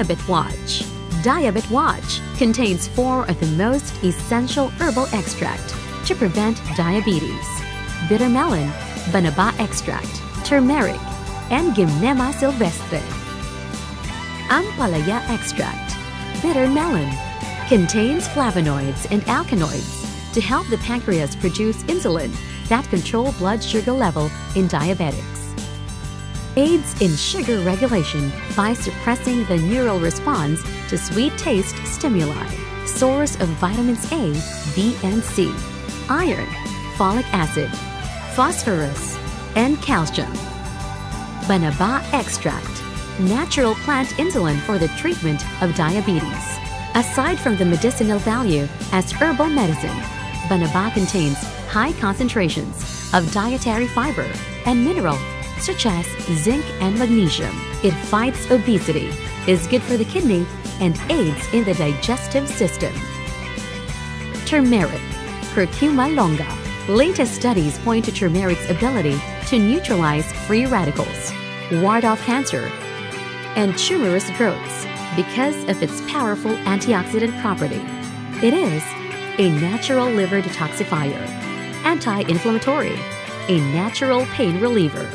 Diabet Watch. Diabet Watch contains 4 of the most essential herbal extract to prevent diabetes: bitter melon, banaba extract, turmeric, and Gymnema sylvestre. Ampalaya extract, bitter melon, contains flavonoids and alkaloids to help the pancreas produce insulin that control blood sugar level in diabetics. Aids in sugar regulation by suppressing the neural response to sweet taste stimuli. Source of vitamins A, B, and C, iron, folic acid, phosphorus, and calcium. Banaba extract, natural plant insulin for the treatment of diabetes. Aside from the medicinal value as herbal medicine, banaba contains high concentrations of dietary fiber and mineral such as zinc and magnesium. It fights obesity, is good for the kidney, and aids in the digestive system. Turmeric, Curcuma longa. Latest studies point to turmeric's ability to neutralize free radicals, ward off cancer, and tumorous growths because of its powerful antioxidant property. It is a natural liver detoxifier, anti-inflammatory, a natural pain reliever.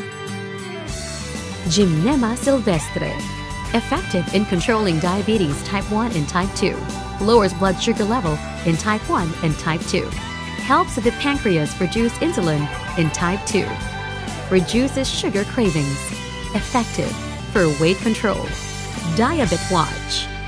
Gymnema sylvestre, effective in controlling diabetes type 1 and type 2, lowers blood sugar level in type 1 and type 2, helps the pancreas produce insulin in type 2, reduces sugar cravings, effective for weight control. Diabet Watch.